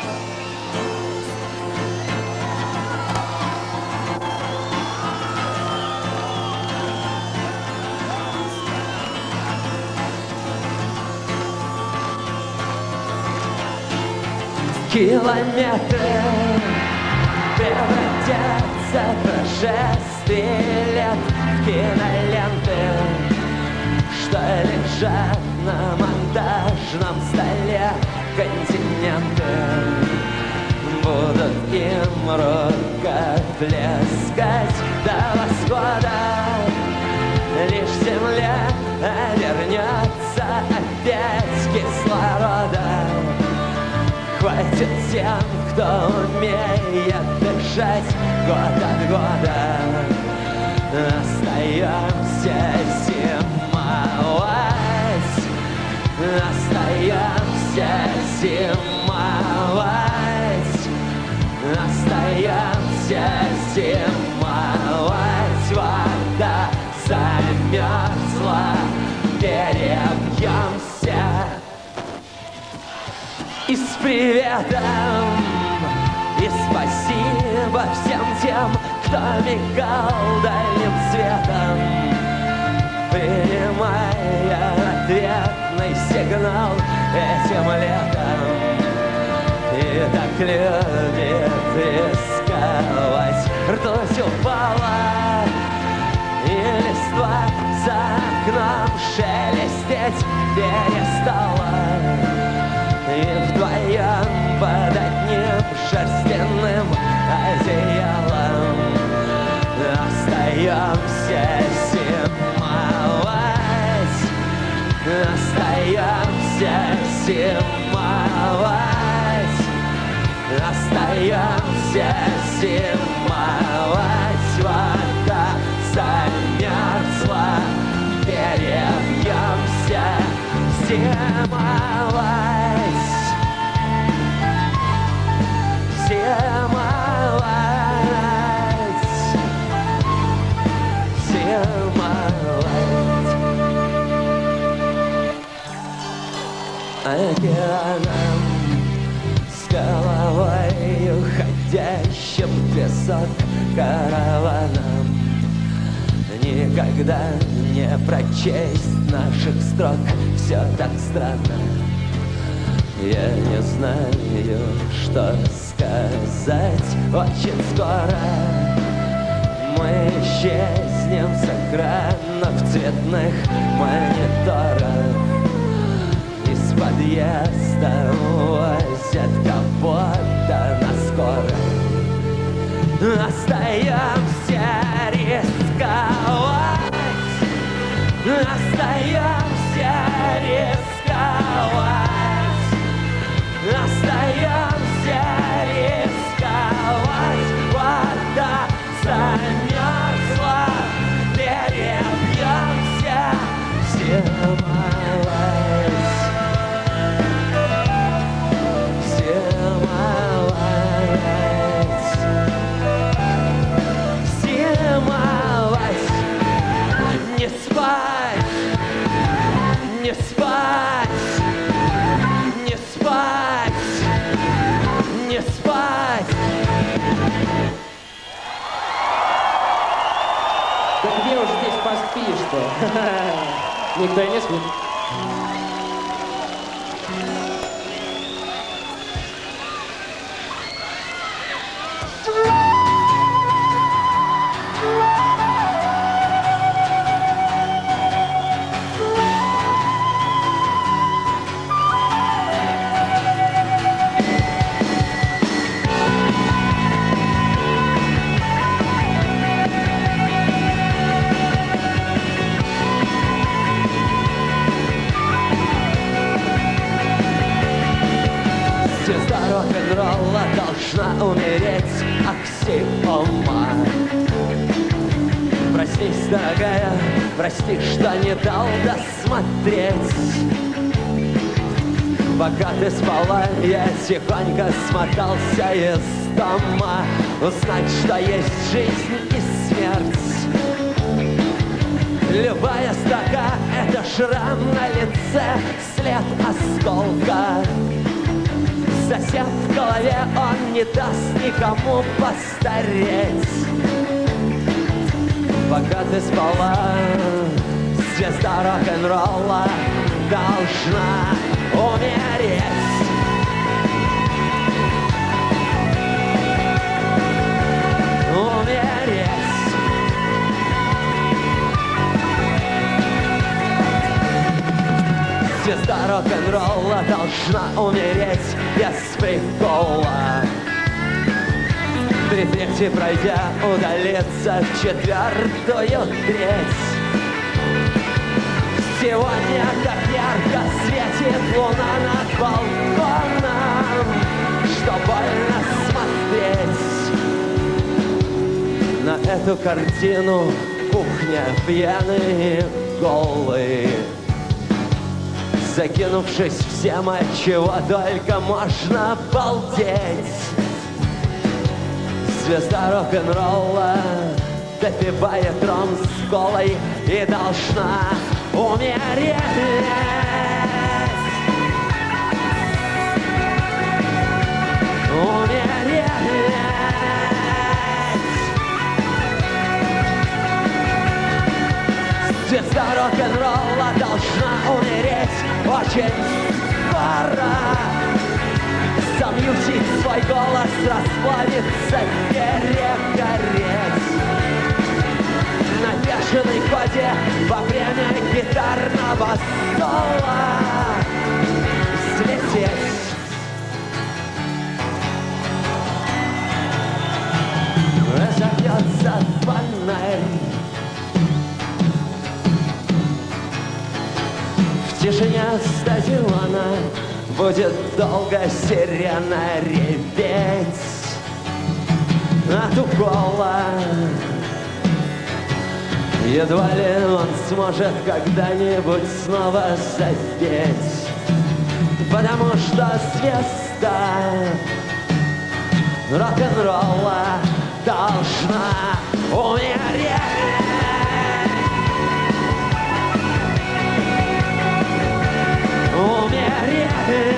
Километры превратятся в прошествие лет, в киноленты, что лежат на монтажном столе. Континенты будут им рукоплескать до восхода. Лишь земля вернется опять кислорода. Хватит тем, кто умеет дышать год от года. Остаемся зимовать, остаемся зимовать, остаемся зимовать. Вода замерзла, перебьемся. И с приветом, и спасибо всем тем, кто мигал дальним светом, принимая ответный сигнал этим летом. И так любит рисковать. Ртуть упала, и листва за окном шелестеть перестала. И вдвоем под одним шерстяным одеялом остаемся зимовать, остаемся зимовать, остаемся зимовать. Вода замерзла, перебьемся зимовать. Зимовать, зимовать. Океаном с головой уходящим в песок караваном никогда не прочесть наших строк. Все так странно. Я не знаю, что сказать. Очень скоро мы исчезнем с экранов цветных мониторов. Из подъезда возят кого-то на скорой. Остаемся рисковать, остаемся рисковать. Остаемся рисковать. Вода замерзла, перебьемся зимовать, зимовать, зимовать. Не спать, не спать, не спать, не спать. Да где уж здесь поспишь-то? Никто и не спит. Рок-н-ролла должна умереть, аксиома. Проснись, дорогая, прости, что не дал досмотреть. Пока ты спала, я тихонько смотался из дома, узнать, что есть жизнь и смерть. Любая строка — это шрам на лице, след осколка. Засев в голове, он не даст никому постареть. Пока ты спала, звезда рок-н-ролла должна умереть. Умереть. Звезда рок-н-ролла должна умереть без прикола. Три трети пройдя, удалиться в четвертую треть. Сегодня так ярко светит луна над балконом, что больно смотреть на эту картину. Кухня, пьяные, голые, закинувшись всем, от чего только можно балдеть. Звезда рок-н-ролла допивает ром с колой и должна умереть. Умереть. Звезда рок-н-ролла должна умереть очень скоро. Замьютить свой голос, расплавиться, перегореть. На бешеной ходе во время гитарного соло слететь. Разобьется фонарь. В тишине стадиона будет долго сирена реветь от укола. Едва ли он сможет когда-нибудь снова задеть, потому что звезда рок-н-ролла должна умереть. Умереть.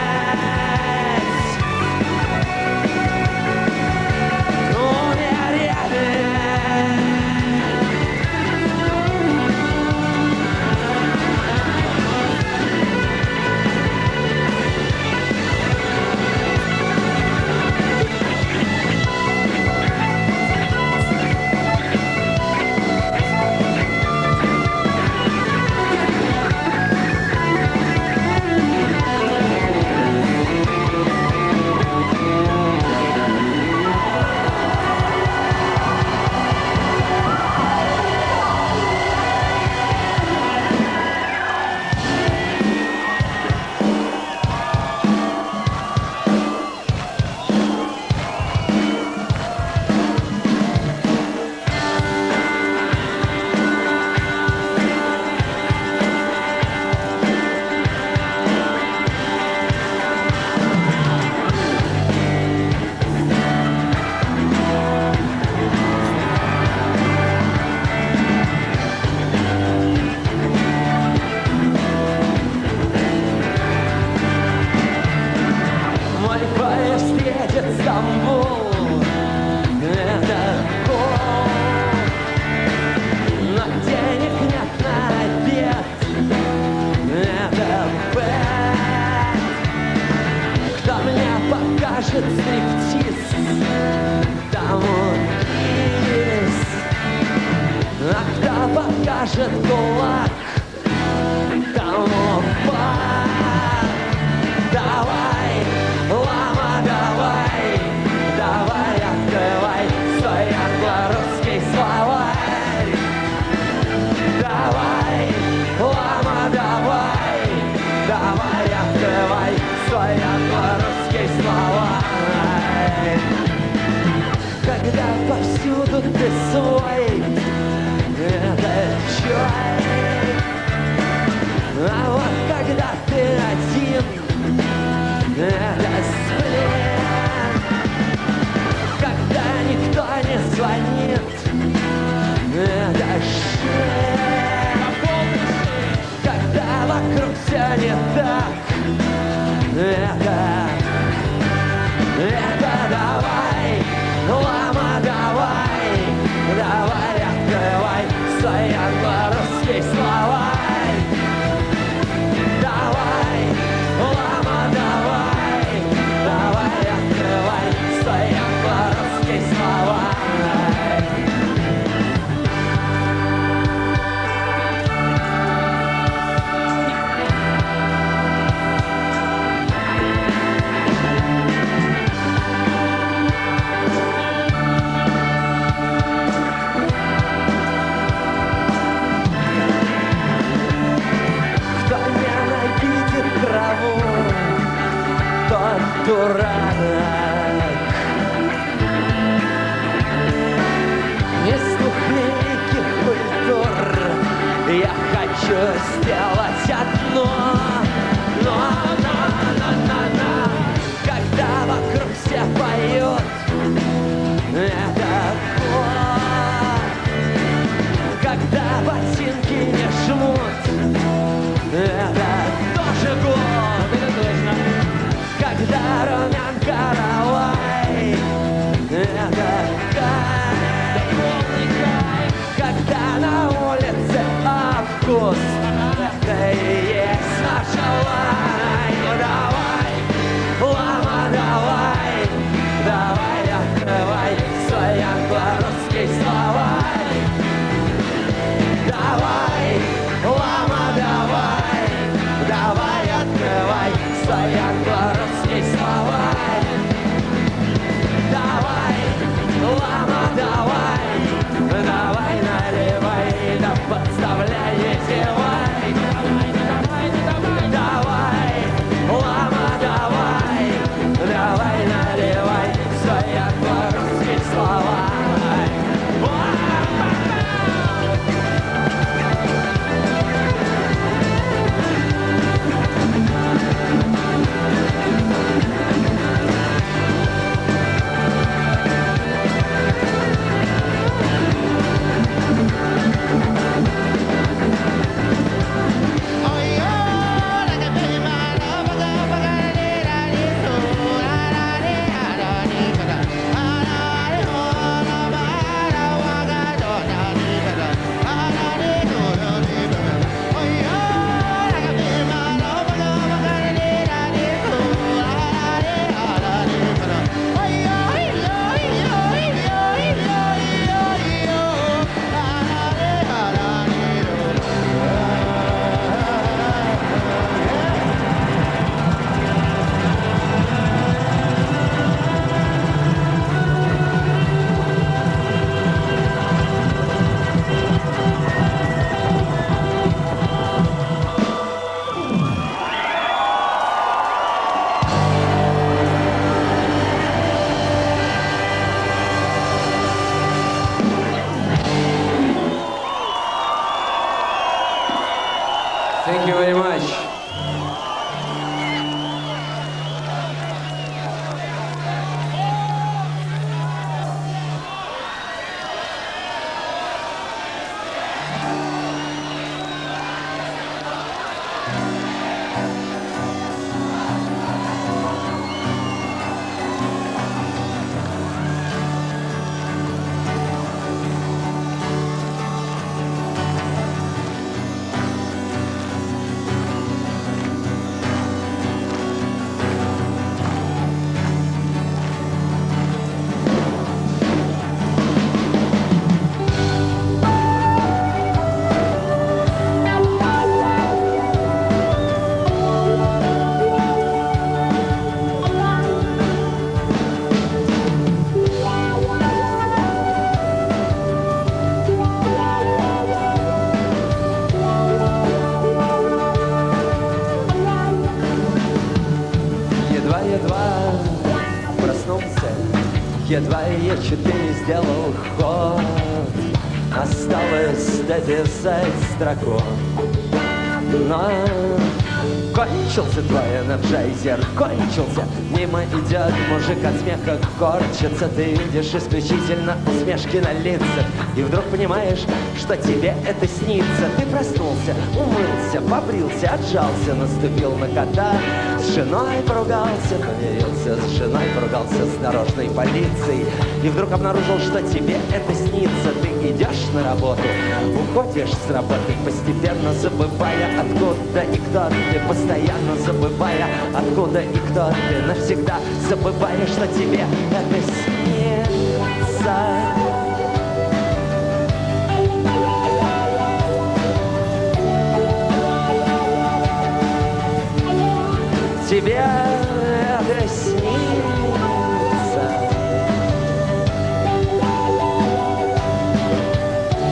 Покажет кулак, тому факт. Давай, лама, давай, давай, открывай свой англо-русский словарь. Давай, лама, давай, давай, открывай свой англо-русский словарь. Когда повсюду ты свой, это человек. А вот когда ты один, это сплет. Когда никто не звонит, это шеф. Когда вокруг все не так, это дурак. Из двух великих культур я хочу сделать одно. Но, когда вокруг все поют этот хор, когда ботинки не жмут, это тоже год. Это точно. Когда румян каравай, это кайф. Полный кайф. Когда на улице вкус, это и есть наша лай. Ну давай, лама, давай, давай, открывай свой англо-русский словарь. Давай, лама, давай, давай, открывай свой англо-русский словарь. Давай, лама, давай, давай, наливай, да подставляй, не зевай. Давай, лама, давай, давай, наливай свой англо-русский словарь. Thank you very much. Едва проснулся, едва я 4 сделал ход. Осталось дописать строку, но кончился твой энерджайзер, кончился. Мимо идет мужик от смеха корчится. Ты видишь исключительно усмешки на лицах, и вдруг понимаешь, что тебе это снится. Ты проснулся, умылся, побрился, отжался, наступил на кота, с женой поругался, помирился с женой, поругался с дорожной полицией, и вдруг обнаружил, что тебе это снится. Ты идешь на работу, уходишь с работы, постепенно забывая, откуда и кто ты, постоянно забывая, откуда и кто ты, навсегда забывая, что тебе это снится. Тебе это снится.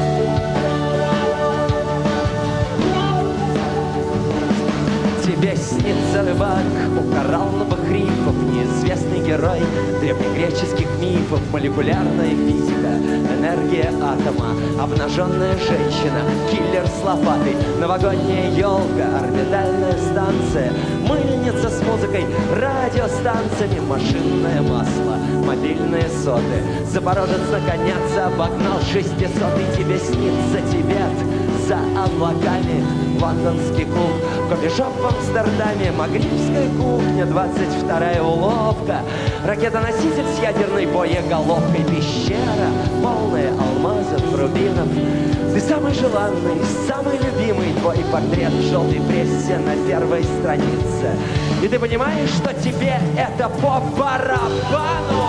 Тебе снится рыбак у коралловых рифов, неизвестный герой древнегреческих мифов, молекулярная физика, энергия атома, обнаженная женщина, киллер с лопатой, новогодняя елка, орбитальная станция, мыльница с музыкой, радиостанциями, машинное масло, мобильные соты. Запорожец наконец обогнал 600, и тебе снится Тибет за облаками, лондонский клуб, кофешоп в Амстердаме, магрибская кухня, 22-я уловка, ракетоноситель с ядерной боеголовкой, пещера, полная алмазов, рубинов. Ты самый желанный, самый любимый, твой портрет в желтой прессе на первой странице. И ты понимаешь, что тебе это по барабану.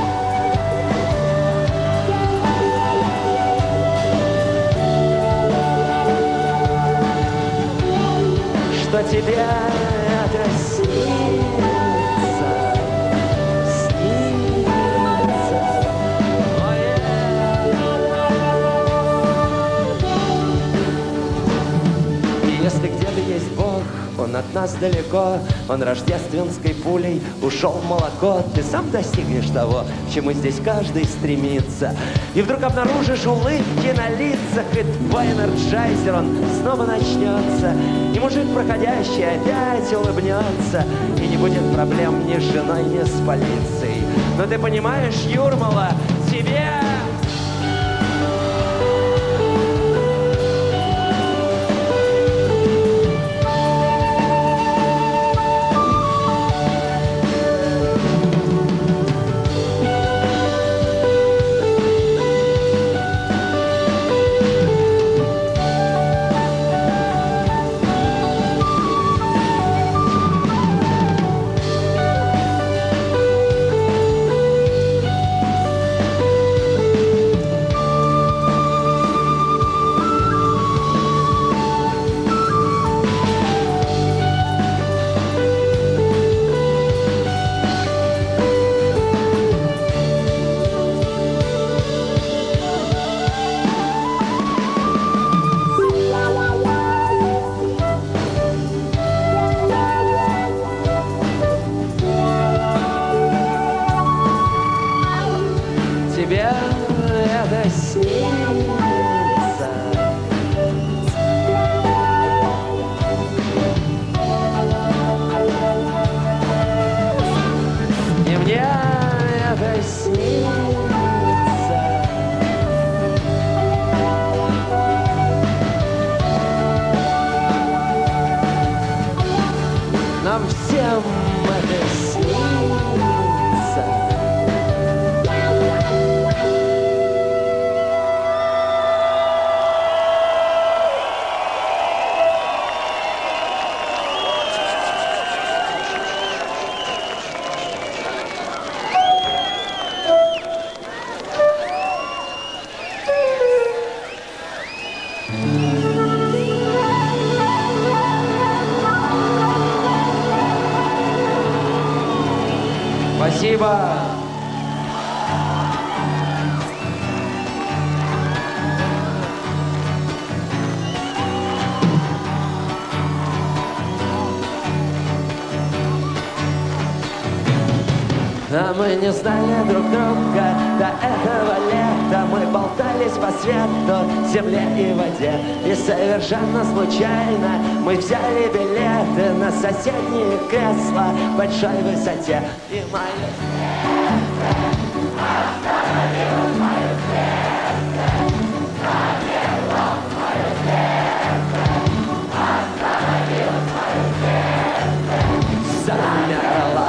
Что тебе это снится, снится. И если где-то есть Бог, Он от нас далеко, Он рождественской пулей ушел в молоко. Ты сам достигнешь того, к чему здесь каждый стремится. И вдруг обнаружишь улыбки на лицах, и твой энерджайзер, он снова начнется. И мужик, проходящий, опять улыбнется. И не будет проблем ни с женой, ни с полицией. Но ты понимаешь, Юрмала, тебе... Нам всем это снится. Спасибо. А мы не знали друг друга до этого лета. Мы болтались по свету, земле и воде. И совершенно случайно мы взяли билеты на соседние кресла в большой высоте. И мое сердце остановилось, мое сердце замерло, мое сердце остановилось, мое сердце замерло.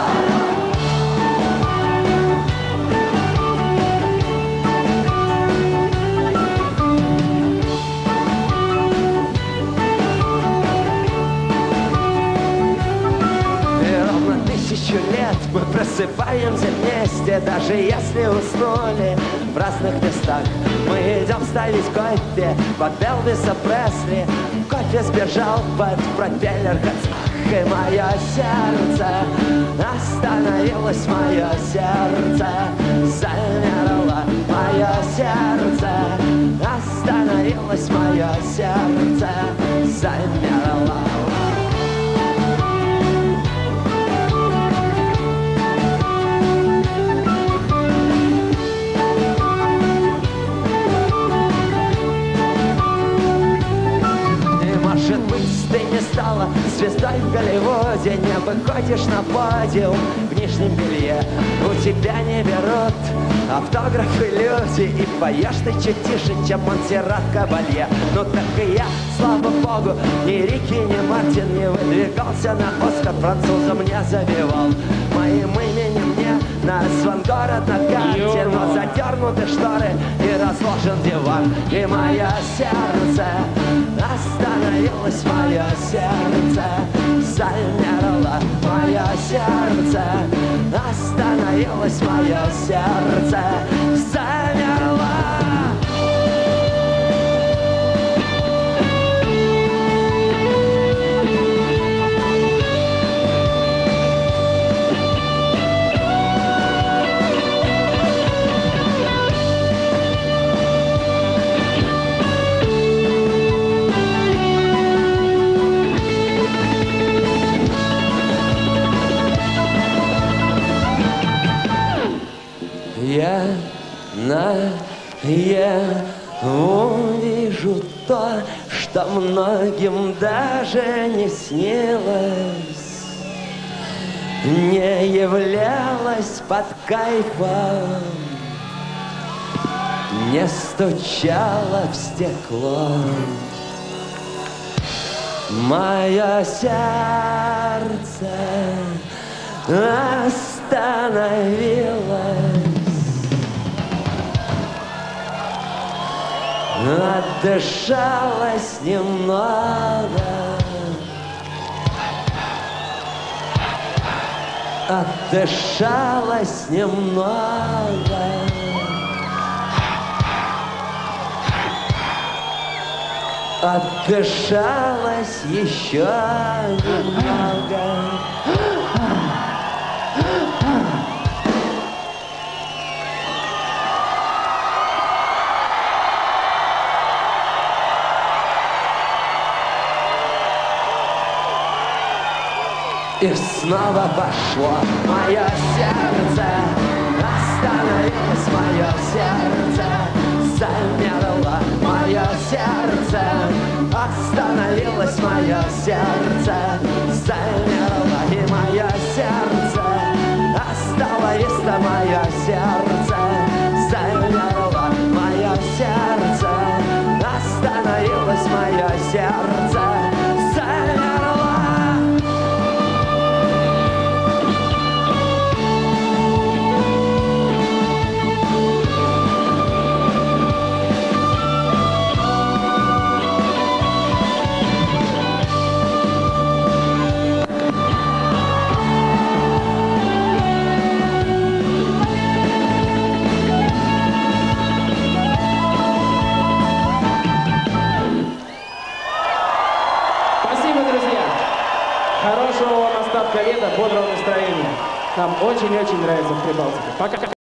Тысячу лет мы просыпаемся вместе, даже если уснули в разных местах. Мы идем ставить кофе под Элвиса Пресли. Кофе сбежал под пропеллер Хацбах, и мое сердце остановилось, мое сердце замерло, мое сердце остановилось, мое сердце замерло. не выходишь на подиум в нижнем белье. У тебя не берут автографы люди, и поешь ты чуть тише, чем Монсеррат Кабалье. Ну так и я, слава богу, ни Рики, ни Мартин не выдвигался на Оскар, французом не забивал. Моим именем мне назван город на карте, но задернуты шторы и разложен диван. И мое сердце остановилось, мое сердце замерло, мое сердце остановилось, мое сердце замерло. Я наяву вижу то, что многим даже не снилось, не являлось под кайфом, не стучало в стекло. Мое сердце остановилось, отдышалась немного, отдышалась немного, отдышалась еще немного. И снова пошло мое сердце, остановилось мое сердце, замерло мое сердце, остановилось мое сердце, замерло, и мое сердце остановилось, мое сердце замерло, мое сердце остановилось, мое сердце. Хорошего вам остатка лета, бодрого настроения. Нам очень-очень нравится в Прибалтике. Пока.